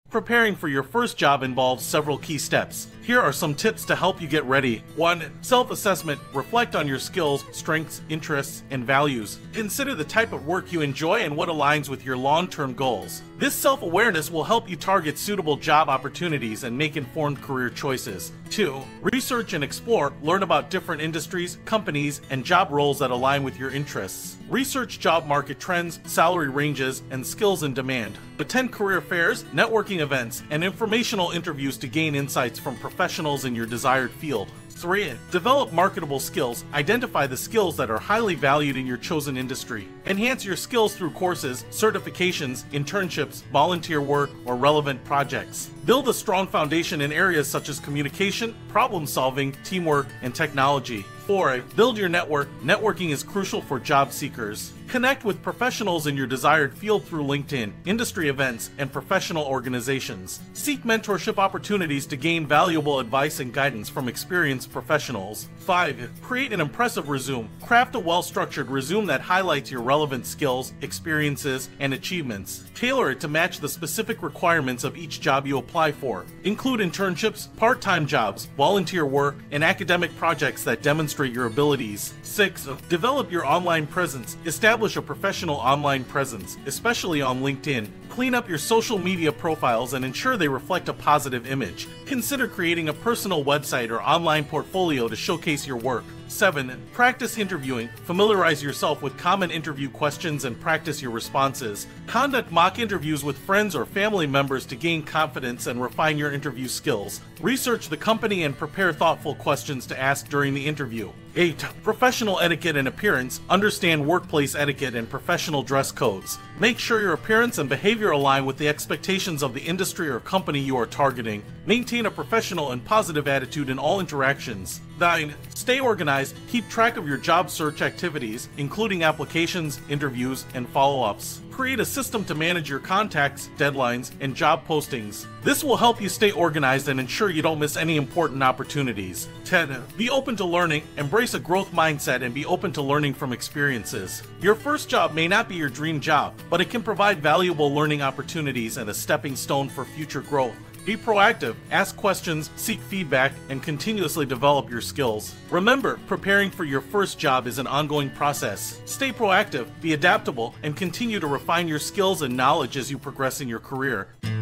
Preparing for your first job involves several key steps. Here are some tips to help you get ready. 1. Self-assessment. Reflect on your skills, strengths, interests, and values. Consider the type of work you enjoy and what aligns with your long-term goals. This self-awareness will help you target suitable job opportunities and make informed career choices. 2. Research and explore. Learn about different industries, companies, and job roles that align with your interests. Research job market trends, salary ranges, and skills in demand. Attend career fairs, networking events, and informational interviews to gain insights from professionals in your desired field. 3. Develop marketable skills. Identify the skills that are highly valued in your chosen industry. Enhance your skills through courses, certifications, internships, volunteer work, or relevant projects. Build a strong foundation in areas such as communication, problem solving, teamwork, and technology. 4. Build your network. Networking is crucial for job seekers. Connect with professionals in your desired field through LinkedIn, industry events, and professional organizations. Seek mentorship opportunities to gain valuable advice and guidance from experienced professionals. 5. Create an impressive resume. Craft a well-structured resume that highlights your relevant skills, experiences, and achievements. Tailor it to match the specific requirements of each job you apply for. Include internships, part-time jobs, volunteer work, and academic projects that demonstrate your abilities. 6. Develop your online presence. Establish a professional online presence, especially on LinkedIn. Clean up your social media profiles and ensure they reflect a positive image. Consider creating a personal website or online portfolio to showcase your work. 7. Practice interviewing. Familiarize yourself with common interview questions and practice your responses. Conduct mock interviews with friends or family members to gain confidence and refine your interview skills. Research the company and prepare thoughtful questions to ask during the interview. 8. Professional etiquette and appearance. Understand workplace etiquette and professional dress codes. Make sure your appearance and behavior align with the expectations of the industry or company you are targeting. Maintain a professional and positive attitude in all interactions. 9. Stay organized. Keep track of your job search activities, including applications, interviews, and follow-ups. Create a system to manage your contacts, deadlines, and job postings. This will help you stay organized and ensure you don't miss any important opportunities. 10. Be open to learning. Embrace a growth mindset and be open to learning from experiences. Your first job may not be your dream job, but it can provide valuable learning opportunities and a stepping stone for future growth. Be proactive, ask questions, seek feedback, and continuously develop your skills. Remember, preparing for your first job is an ongoing process. Stay proactive, be adaptable, and continue to refine your skills and knowledge as you progress in your career.